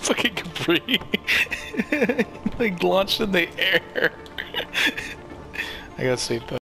Fucking Capri. Like launched in the air. I gotta save that.